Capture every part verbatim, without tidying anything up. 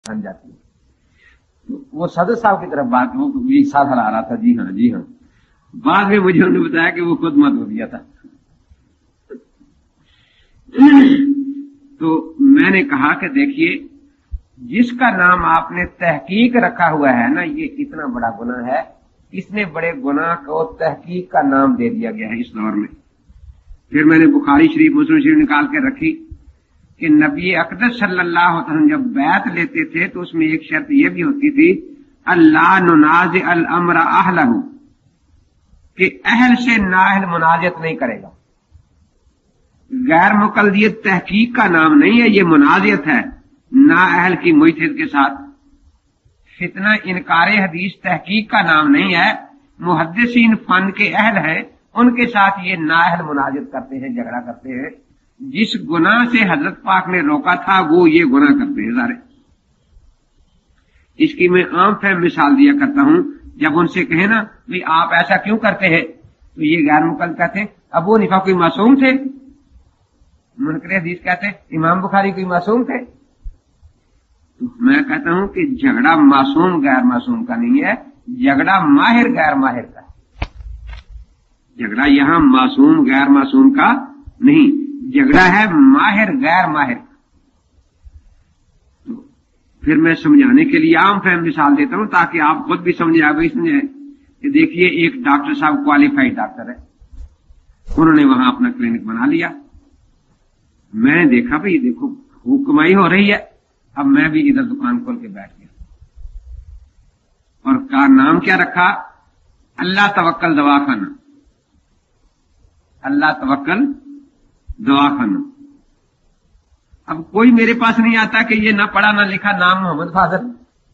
बन जाती है। तो वो सदर साहब की तरफ बात हो तो ये साथ हला रहा था, जी हाँ जी हाँ। बाद में मुझे उन्होंने बताया कि वो खुद मत हो दिया था। तो मैंने कहा कि देखिए, जिसका नाम आपने तहकीक रखा हुआ है ना, ये इतना बड़ा गुनाह है। इसने बड़े गुनाह को तहकीक का नाम दे दिया गया है इस दौर में। फिर मैंने बुखारी शरीफ, मुस्लिम शरीफ निकाल के रखी कि नबी अक़दस सल्लल्लाहु अलैहि वसल्लम जब बैत लेते थे तो उसमें एक शर्त यह भी होती थी, अल्लाह नुनाज़ अल अम्र अहलहु, कि अहल से नाअहल मुनाजत नहीं करेगा। गैर मुकल्लियत तहकीक का नाम नहीं है, ये मुनाजियत है नाअहल की मुजतहिद के साथ। फितना इनकारे हदीस तहकीक का नाम नहीं है, मुहद्दिसीन फन के अहल है, उनके साथ ये नाअहल मुनाजियत करते हैं, झगड़ा करते हैं। जिस गुनाह से हजरत पाक ने रोका था वो ये गुनाह करते हैं सारे। इसकी मैं आम फहम मिसाल दिया करता हूं, जब उनसे कहे ना भाई आप ऐसा क्यों करते हैं, तो ये गैर मुकल्लद कहते हैं अबू हनीफा कोई मासूम थे, मुनकर हदीस कहते हैं इमाम बुखारी कोई मासूम थे। तो मैं कहता हूं कि झगड़ा मासूम गैर मासूम का नहीं है, झगड़ा माहिर गैर माहिर का है। झगड़ा यहां मासूम गैर मासूम का नहीं, झगड़ा है माहिर गैर माहिर का। तो फिर मैं समझाने के लिए आम फहम मिसाल देता हूं ताकि आप खुद भी समझे, आप भी समझे कि देखिए एक डॉक्टर साहब क्वालिफाइड डॉक्टर है, उन्होंने वहां अपना क्लिनिक बना लिया। मैंने देखा भाई देखो खूब कमाई हो रही है, अब मैं भी इधर दुकान खोल के बैठ गया और का नाम क्या रखा, अल्लाह तवक्कल दवाखाना, अल्लाह तवक्कल दवाखाना। अब कोई मेरे पास नहीं आता कि ये ना पढ़ा ना लिखा नाम मोहम्मद फाजल।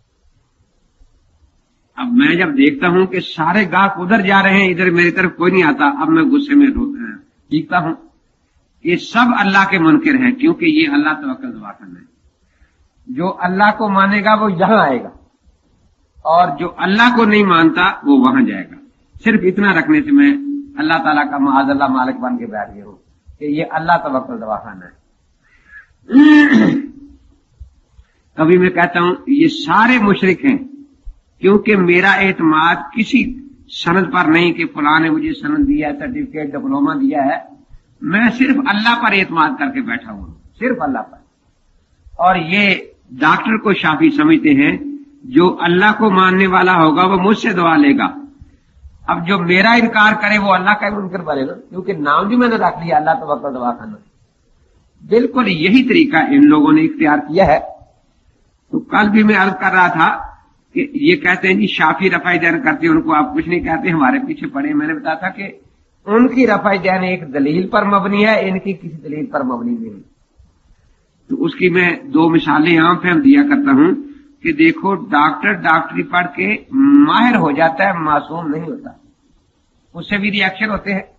अब मैं जब देखता हूं कि सारे गाहक उधर जा रहे हैं, इधर मेरी तरफ कोई नहीं आता, अब मैं गुस्से में चीखता हूं। ये सब अल्लाह के मुनकिर हैं, क्योंकि ये अल्लाह तवक्कल दवाखाना है। जो अल्लाह को मानेगा वो यहां आएगा और जो अल्लाह को नहीं मानता वो वहां जाएगा। सिर्फ इतना रखने से मैं अल्लाह ताला का माअज़ल्लाह मालिक बन के बैठ गया हूं कि ये अल्लाह तवक्कल दवाखाना है। कभी मैं कहता हूं ये सारे मुशरिक हैं, क्योंकि मेरा एतमाद किसी सनद पर नहीं कि फलां ने मुझे सनद दिया है, सर्टिफिकेट डिप्लोमा दिया है। मैं सिर्फ अल्लाह पर एतमाद करके बैठा हूं, सिर्फ अल्लाह पर। और ये डॉक्टर को शाफी समझते हैं, जो अल्लाह को मानने वाला होगा वो मुझसे दुआ लेगा। अब जो मेरा इनकार करे वो अल्लाह का मुनकर बनेगा, क्योंकि नाम भी मैंने रख लिया अल्लाह तवक्कल दवाखाना। बिल्कुल यही तरीका इन लोगों ने इख्तियार किया है। तो कल भी मैं अर्ज कर रहा था कि ये कहते हैं जी शाफी रफ़ाए जैन करते हैं, उनको आप कुछ नहीं कहते, हमारे पीछे पड़े। मैंने बताया था कि उनकी रफ़ाए जैन एक दलील पर मबनी है, इनकी किसी दलील पर मबनी नहीं। तो उसकी मैं दो मिसालें आम फहम दिया करता हूं कि देखो डॉक्टर डॉक्टरी पढ़ के माहिर हो जाता है, मासूम नहीं होता, उससे भी रिएक्शन होते हैं।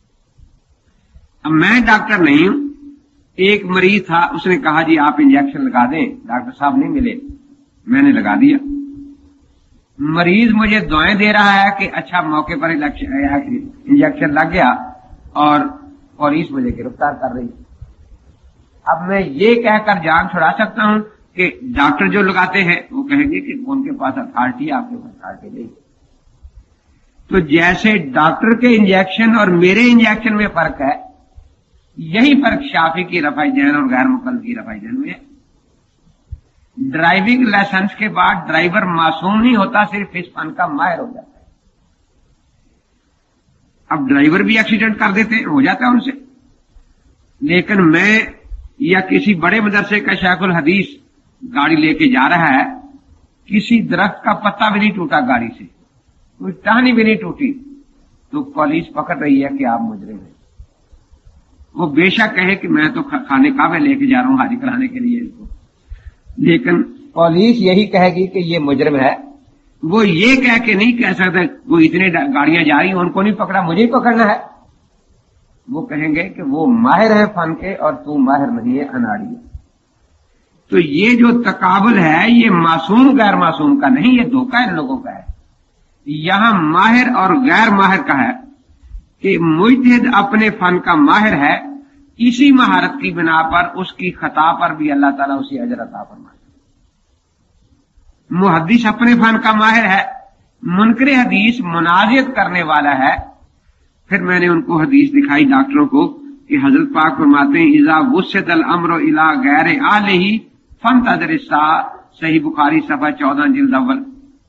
अब मैं डॉक्टर नहीं हूं, एक मरीज था, उसने कहा जी आप इंजेक्शन लगा दें, डॉक्टर साहब नहीं मिले, मैंने लगा दिया। मरीज मुझे दुआएं दे रहा है कि अच्छा मौके पर इंजेक्शन लग गया और पुलिस मुझे गिरफ्तार कर रही है। अब मैं ये कहकर जान छुड़ा सकता हूं कि डॉक्टर जो लगाते हैं वो कहेंगे कि उनके पास अथॉरिटी है, आपके पास अथॉरिटी नहीं। तो जैसे डॉक्टर के इंजेक्शन और मेरे इंजेक्शन में फर्क है, यही फर्क शाफी की रफ़ाए जैन और गैर मुकल्लद की रफ़ाए जैन में है। ड्राइविंग लाइसेंस के बाद ड्राइवर मासूम नहीं होता, सिर्फ इस फन का माहिर हो जाता है। अब ड्राइवर भी एक्सीडेंट कर देते हैं, हो जाता है उनसे। लेकिन मैं या किसी बड़े मदरसे का शेखुल हदीस गाड़ी लेके जा रहा है, किसी दरख्त का पत्ता भी नहीं टूटा गाड़ी से, कोई टहनी भी नहीं टूटी, तो पुलिस पकड़ रही है कि आप मुजरिम हैं। वो बेशक कहे कि मैं तो खाने काबे लेके जा रहा हूं हाजिर कराने के लिए इसको, लेकिन पुलिस यही कहेगी कि ये मुजरिम है। वो ये कह के नहीं कह सकता वो इतने गाड़ियां जा रही हैं उनको नहीं पकड़ा, मुझे ही पकड़ना है। वो कहेंगे कि वो माहिर है फन के और तू माहिर नहीं है, अनाड़ी है। तो ये जो तकाबुल है ये मासूम गैर मासूम का नहीं, ये धोखा इन लोगों का है। यहां माहिर और गैर माहिर का है कि मुजतहिद अपने फन का माहिर है, इसी महारत की बिना पर उसकी खता पर भी अल्लाह ताला उसी अजर अता फरमाता है। मुहद्दिस अपने फन का माहिर है, मुनकर हदीस मुनाजियत करने वाला है। फिर मैंने उनको हदीस दिखाई डॉक्टरों को कि हजरत पाक फरमाते हैं इजा वुस्सतल अम्र इला गैर आलिही फंतज़िर अस्सा, सही बुखारी सफा चौदह जिल्द अव्वल,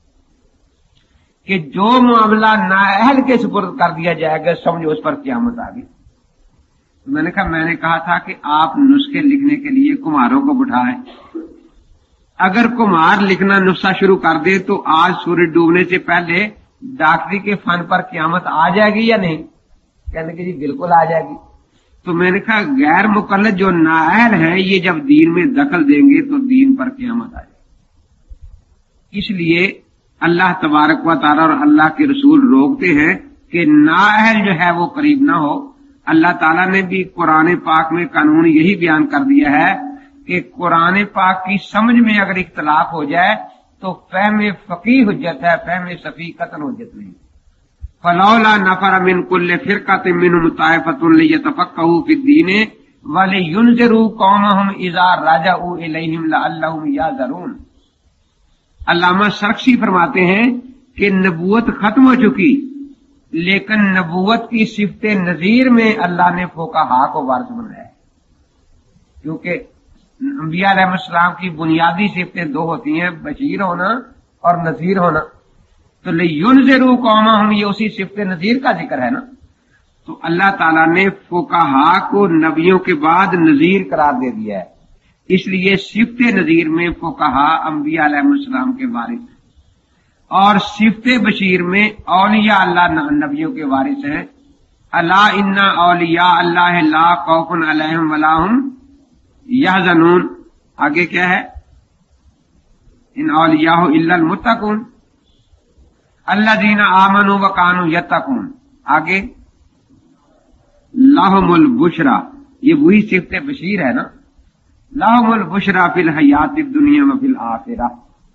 कि जो मामला नाअहल के सुपुर्द कर दिया जाएगा समझो उस पर क़यामत आ गई। तो मैंने कहा मैंने कहा था कि आप नुस्खे लिखने के लिए कुम्हारों को बिठाएं, अगर कुम्हार लिखना नुस्खा शुरू कर दे तो आज सूरज डूबने से पहले डॉक्टरी के फन पर क़यामत आ जाएगी या नहीं? कहने की जी बिल्कुल आ जाएगी। तो मैंने कहा गैर मुकल्लद जो नाअहल है ये जब दीन में दखल देंगे तो दीन पर क़यामत आ जाएगी। इसलिए अल्लाह तबारक व तआला और अल्लाह के रसूल रोकते हैं कि नाअहल जो है वो करीब ना हो। अल्लाह ताला ने भी कुरान पाक में कानून यही बयान कर दिया है कि कुरान पाक की समझ में अगर इख्तलाफ हो जाए तो फहम फकीह हुज्जत है, फहम सफी कतन हुज्जत नहीं। फलौला नफर मिन कुल्ल फिरकतिन मिनहुम ताइफतुन लियतफक्कहू फिद्दीन व लियुनज़िरू कौमहुम इज़ा रजअू इलैहिम लअल्लहुम याज़रून। अल्लामा सरक्सी फरमाते हैं कि नबूवत खत्म हो चुकी, लेकिन नबूवत की सिफत नजीर में अल्लाह ने फुक़हा को वारिस बनाया है, क्योंकि अंबिया अलैहिस्सलाम की बुनियादी सिफतें दो होती हैं, बशीर होना और नजीर होना। तो लियुनज़िरू कौमहुम ये उसी सिफत नजीर का जिक्र है ना। तो अल्लाह ताला ने फुक़हा को नबियों के बाद नजीर करार दे दिया है, इसलिए सिफत नजीर में फुक़हा अंबिया अलैहिस्सलाम के वारिस हैं और सिफत बशीर में औलिया अल्लाह नबियों के वारिस हैं। अला इन्ना औलिया अल्लाह ला खौफुन अलैहिम वला हुम यहज़नून। आगे क्या है? इन औलियाहु इल्लल मुत्तकून अल्लज़ीना आमनू व कानू यत्तकून। आगे लाहुमुल बुशरा, ये वही सिफत बशीर है ना। लाहुमुल बुशरा फिल हयातिद दुनिया व फिल आखिरा।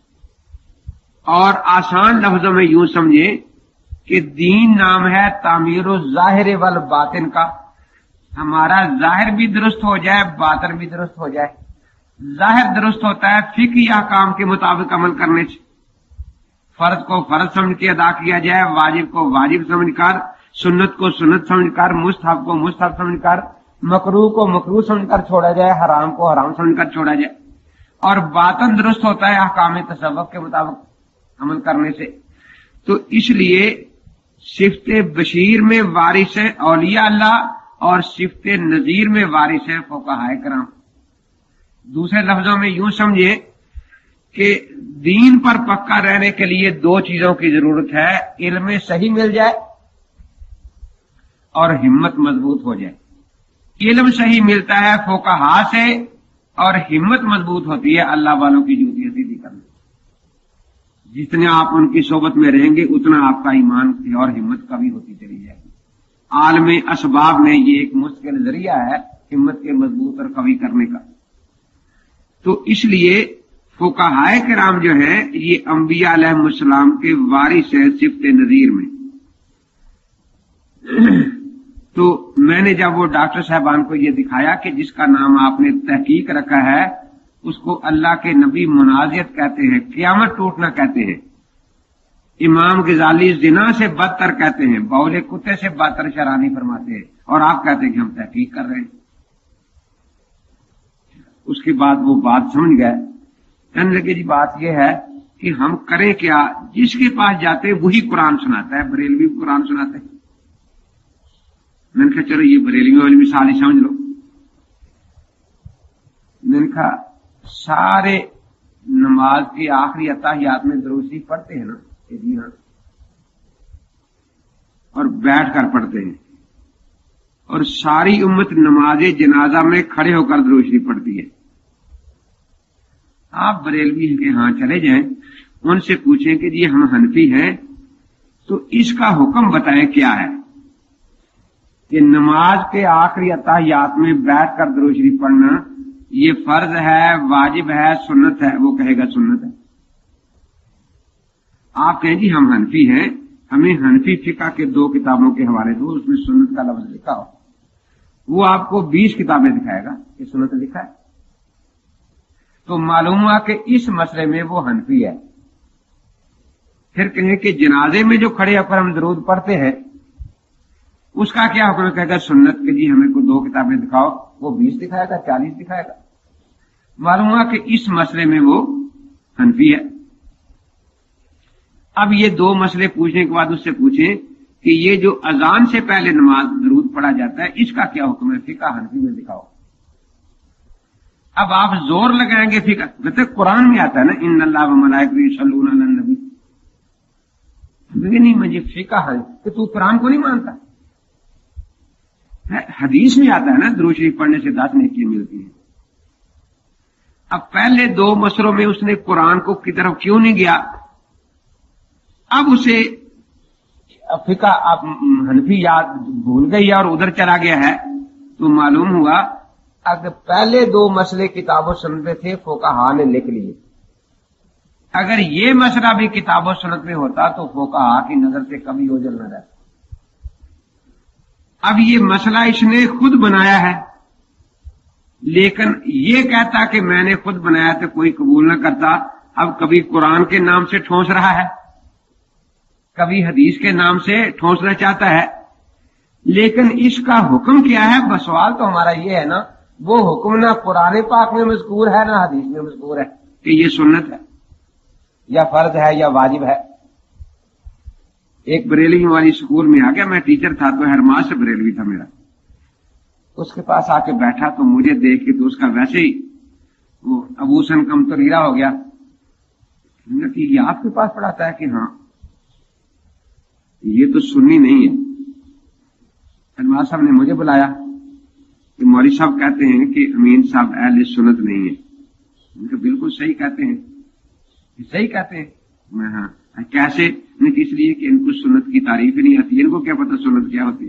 और आसान लफ्जों में यूं समझे कि दीन नाम है तामीरुल ज़ाहिर वल बातिन का। हमारा जाहिर भी दुरुस्त हो जाए, बातिन भी दुरुस्त हो जाए। जाहिर दुरुस्त होता है फिक्ही अहकाम के मुताबिक अमल करने से, फर्ज को फर्ज समझ के अदा किया जाए, वाजिब को वाजिब समझकर, सुन्नत को सुन्नत समझकर, मुस्तहब को मुस्तहब समझकर, मकरूह को मकरूह समझकर छोड़ा जाए, हराम को हराम समझकर छोड़ा जाए। और बातिन दुरुस्त होता है अहकाम तसव्वुफ के मुताबिक अमल करने से। तो इसलिए सिफत बशीर में वारिस है औलिया अल्लाह और सिफत नजीर में वारिस है फुक़हाए किराम। दूसरे लफ्जों में यूं समझिए कि दीन पर पक्का रहने के लिए दो चीजों की जरूरत है, इल्म सही मिल जाए और हिम्मत मजबूत हो जाए। इल्म सही मिलता है फुक़हा से और हिम्मत मजबूत होती है अल्लाह वालों की जूतियां सीधी करने। जितने आप उनकी सोबत में रहेंगे उतना आपका ईमान और हिम्मत कभी होती चली जाएगी। आलम असबाब में ये एक मुश्किल जरिया है हिम्मत के मजबूत और कवी करने का। तो इसलिए फुक़हाए किराम जो है ये अंबिया अलैहिस्सलाम के वारिस है सिफत नजीर में। तो मैंने जब वो डॉक्टर साहबान को ये दिखाया कि जिसका नाम आपने तहकीक रखा है उसको अल्लाह के नबी मुनाजियत कहते हैं, क़यामत टूटना कहते हैं। इमाम गजाली जिना से बदतर कहते हैं, बौले कुत्ते से बदतर शरानी फरमाते हैं, और आप कहते हैं कि हम तहकीक कर रहे हैं। उसके बाद वो बात समझ गए, कहने लगे जी बात यह है कि हम करें क्या, जिसके पास जाते वही कुरान सुनाता है, बरेलवी कुरान सुनाते हैं। मैंने कहा चलो ये बरेलवी वाली मिसाल ही समझ लो। मैंने कहा सारे नमाज के आखिरी अत्ताहियात में दुरूद शरीफ पढ़ते हैं ना? जी हाँ, और बैठ कर पढ़ते हैं। और सारी उम्मत नमाज जनाजा में खड़े होकर दुरूद शरीफ पढ़ती है। आप बरेलवी के यहां चले जाएं, उनसे पूछें कि जी हम हनफी हैं तो इसका हुक्म बताएं क्या है कि नमाज के आखिरी अत्ताहियात में बैठकर दुरूद शरीफ पढ़ना ये फर्ज है, वाजिब है, सुन्नत है? वो कहेगा सुन्नत है। आप कहें जी हम हनफी हैं, हमें हनफी फिका के दो किताबों के हवाले दो, उसमें सुन्नत का लफ्ज लिखा हो। वो आपको बीस किताबें दिखाएगा कि सुन्नत लिखा है। तो मालूम हुआ कि इस मसले में वो हनफी है, پھر کہیں کہ جنازے میں جو کھڑے ہو کر ہم درود پڑھتے ہیں اس کا کیا حکم ہے؟ کہے گا سنت کے جی ہمیں کو دو کتابیں دکھاؤ، وہ بیس دکھائے گا، چالیس دکھائے گا. معلوم ہوا کہ اس مسئلے میں وہ حنفی ہے. اب یہ دو مسئلے پوچھنے کے بعد اس سے پوچھیں کہ یہ جو اذان سے پہلے نماز درود پڑھا جاتا ہے اس کا کیا حکم ہے؟ فقہ حنفی میں دکھاؤ. اب آپ زور لگائیں گے فقہ، کہتے قرآن میں آتا ہے نا ان اللہ و ملائکتہ یصلون علی النبی. نہیں مجھے فقہ ہے کہ تو قرآن کو نہیں مانتا. حدیث میں آتا ہے نا درود شریف پڑھنے سے دس نیکیاں ملتی ہیں. اب پہلے دو مسئلوں میں اس نے قرآن کو کی طرف کیوں نہیں گیا؟ اب اسے فقہ اب حنفی یاد بھول گئی اور ادھر چلا گیا ہے. تو معلوم ہوا اگر پہلے دو مسئلے کتاب و سنت میں تھے فقہا نے لکھ لیے. اگر یہ مسئلہ بھی کتاب و سنت میں ہوتا تو فقہا کی نظر سے کبھی اوجھل نہ رہتا. اب یہ مسئلہ اس نے خود بنایا ہے، لیکن یہ کہتا کہ میں نے خود بنایا تو کوئی قبول نہ کرتا. اب کبھی قرآن کے نام سے ٹھونس رہا ہے، کبھی حدیث کے نام سے ٹھونسنا چاہتا ہے. لیکن اس کا حکم کیا ہے؟ بس سوال تو ہمارا یہ ہے نا، وہ حکم نہ قرآن پاک میں مذکور ہے نہ حدیث میں مذکور ہے کہ یہ سنت ہے یا فرض ہے یا واجب ہے. ایک بریلوی والی اسکول میں آ گیا، میں ٹیچر تھا تو ہیڈماسٹر سے بریلوی تھا میرا. اس کے پاس آ کے بیٹھا تو مجھے دیکھ کے تو اس کا ویسے ہی وہ ابوسن کم تو ریرا ہو گیا. کہ یہ آپ کے پاس پڑھاتا ہے؟ کہ ہاں. یہ تو سنی نہیں ہے. ہیڈماسٹر صاحب نے مجھے بلایا کہ مولوی صاحب کہتے ہیں کہ امین صاحب اہل سنت نہیں ہے. ان کو بالکل صحیح کہتے ہیں. صحیح کہتے ہیں؟ میں ہاں. کیسے؟ اس لیے کہ ان کو سنت کی تعریف ہی نہیں آتی. ان کو کیا پتا سنت کیا ہوتی ہے؟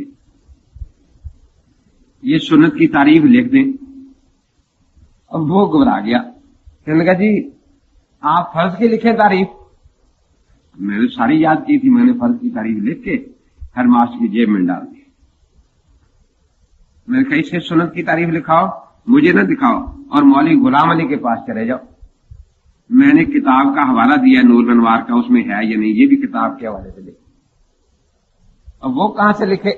یہ سنت کی تعریف لکھ دیں. اب وہ گھبرا گیا، کہنے لگا جی آپ فرض کی لکھیں تعریف. میں نے ساری یاد کی تھی، میں نے فرض کی تعریف لکھ کے ہر ماسٹر کی جیب میں ڈال دی. میں نے کہا اس سے سنت کی تعریف لکھاؤ، مجھے نہ دکھاؤ اور مولوی غلام علی کے پاس چلے جاؤ. میں نے کتاب کا حوالہ دیا نور الانوار کا، اس میں ہے یا نہیں، یہ بھی کتاب کے حوالے سے لکھے. اب وہ کہاں سے لکھے؟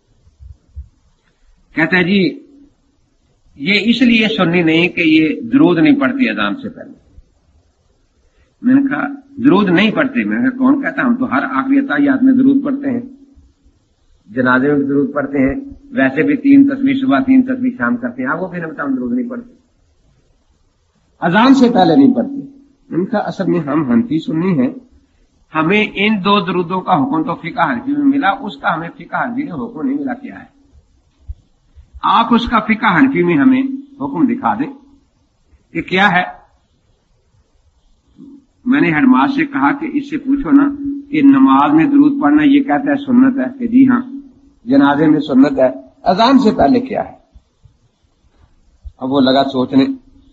کہتا ہے جی یہ اس لیے سنی نہیں کہ یہ درود نہیں پڑھتی اذان سے پہلے. میں نے کہا درود نہیں پڑھتے؟ میں نے کہا کون کہتا؟ ہم تو ہر آخری اتحیات میں درود پڑھتے ہیں، جنازے میں بھی درود پڑھتے ہیں، ویسے بھی تین تسبیح صبح تین تسبیح شام کرتے ہیں. آپ کو پھر بتا ہم درود نہیں پڑھتے، اذان سے پہلے نہیں پڑھتے. ان کا اصل میں ہم حنفی سنی ہیں، ہمیں ان دو درودوں کا حکم تو فقہ حنفی میں ملا، اس کا ہمیں فقہ حنفی میں حکم نہیں ملا. کیا ہے؟ آپ اس کا فقہ حنفی میں ہمیں حکم دکھا دیں کہ کیا ہے. میں نے ہیڈ ماسٹر سے کہا کہ اس سے پوچھو نا کہ نماز میں درود پڑھنا یہ کہتا ہے سنت ہے؟ کہ جی ہاں. جنازے میں سنت ہے، اذان سے پہلے کیا ہے؟ اب وہ لگا سوچنے.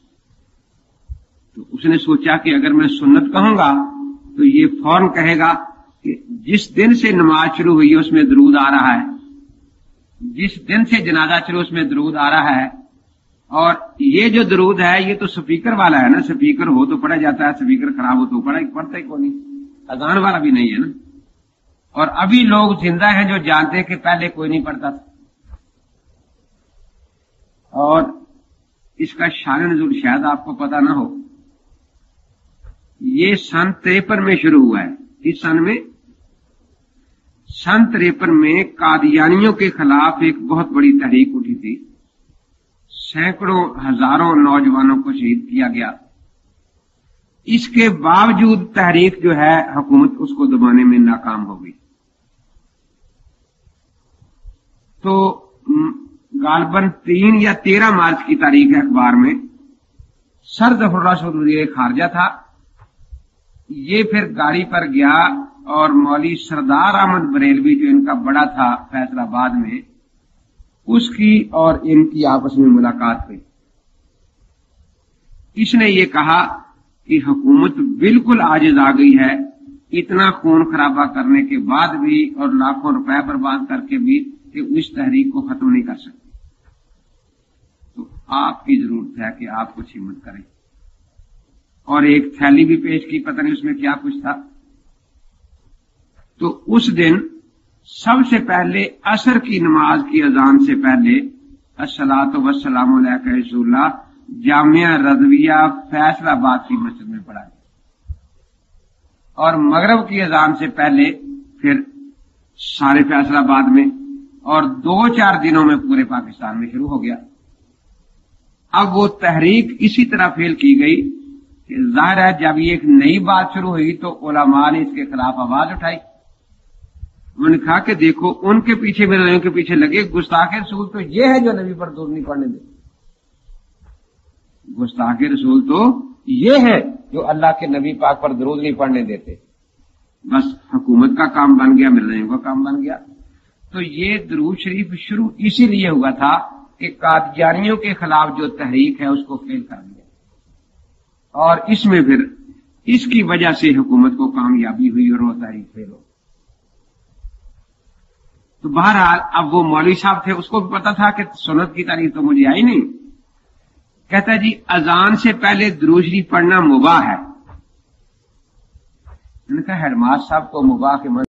تو اس نے سوچا کہ اگر میں سنت کہوں گا تو یہ فوراً کہے گا کہ جس دن سے نماز شروع ہوئی ہے اس میں درود آ رہا ہے، جس دن سے جنازہ شروع اس میں درود آ رہا ہے. اور یہ جو درود ہے یہ تو سپیکر والا ہے نا، سپیکر ہو تو پڑھا جاتا ہے، سپیکر خراب ہو تو پڑھا پڑھتا ہی کوئی نہیں. اذان والا بھی نہیں ہے نا. اور ابھی لوگ زندہ ہیں جو جانتے ہیں کہ پہلے کوئی نہیں پڑھتا تھا. اور اس کا شان نزول شاید آپ کو پتا نہ ہو، یہ سن تریپن میں شروع ہوا ہے. اس سن میں سن تریپن میں قادیانیوں کے خلاف ایک بہت بڑی تحریک اٹھی تھی. سینکڑوں ہزاروں نوجوانوں کو شہید کیا گیا. اس کے باوجود تحریک جو ہے حکومت اس کو دبانے میں ناکام ہو گئی. تو غالباً تین یا تیرہ مارچ کی تاریخ ہے، اخبار میں سر ظفر اللہ صدر وزیر خارجہ تھا. یہ پھر گاڑی پر گیا اور مولوی سردار احمد بریلوی جو ان کا بڑا تھا فیصل آباد میں، اس کی اور ان کی آپس میں ملاقات ہوئی. اس نے یہ کہا کہ حکومت بالکل عاجز آ گئی ہے، اتنا خون خرابہ کرنے کے بعد بھی اور لاکھوں روپے برباد کر کے بھی کہ اس تحریک کو ختم نہیں کر سکتی. تو آپ کی ضرورت ہے کہ آپ کچھ ہمت کریں. اور ایک تھیلی بھی پیش کی، پتہ نہیں اس میں کیا کچھ تھا. تو اس دن سب سے پہلے عصر کی نماز کی اذان سے پہلے الصلاۃ والسلام علیک رسول اللہ جامعہ رضویہ فیصل آباد کی مسجد میں پڑھا گیا، اور مغرب کی اذان سے پہلے پھر سارے فیصل آباد میں، اور دو چار دنوں میں پورے پاکستان میں شروع ہو گیا۔ اب وہ تحریک اسی طرح فیل کی گئی کہ ظاہر ہے جب یہ ایک نئی بات شروع ہوئی تو علماء نے اس کے خلاف آواز اٹھائی۔ انہوں نے کہا کہ دیکھو ان کے پیچھے میرے کے پیچھے لگے، گستاخ رسول تو یہ ہے جو نبی پر درود نہیں پڑھنے دے، گستاخ رسول تو یہ ہے جو اللہ کے نبی پاک پر درود نہیں پڑھنے دیتے۔ بس حکومت کا کام بن گیا، ملنے کا کام بن گیا۔ تو یہ درود شریف شروع اسی لیے ہوا تھا کہ قادیانیوں کے خلاف جو تحریک ہے اس کو فیل کر دیا، اور اس میں پھر اس کی وجہ سے حکومت کو کامیابی ہوئی اور وہ تحریک فیل ہو۔ تو بہرحال اب وہ مولوی صاحب تھے، اس کو بھی پتا تھا کہ سنت کی تعریف تو مجھے آئی نہیں، کہتا جی اذان سے پہلے درود شریف پڑھنا مباح ہے۔ میں نے کہا ہیڈ ماسٹر صاحب کو مباح کے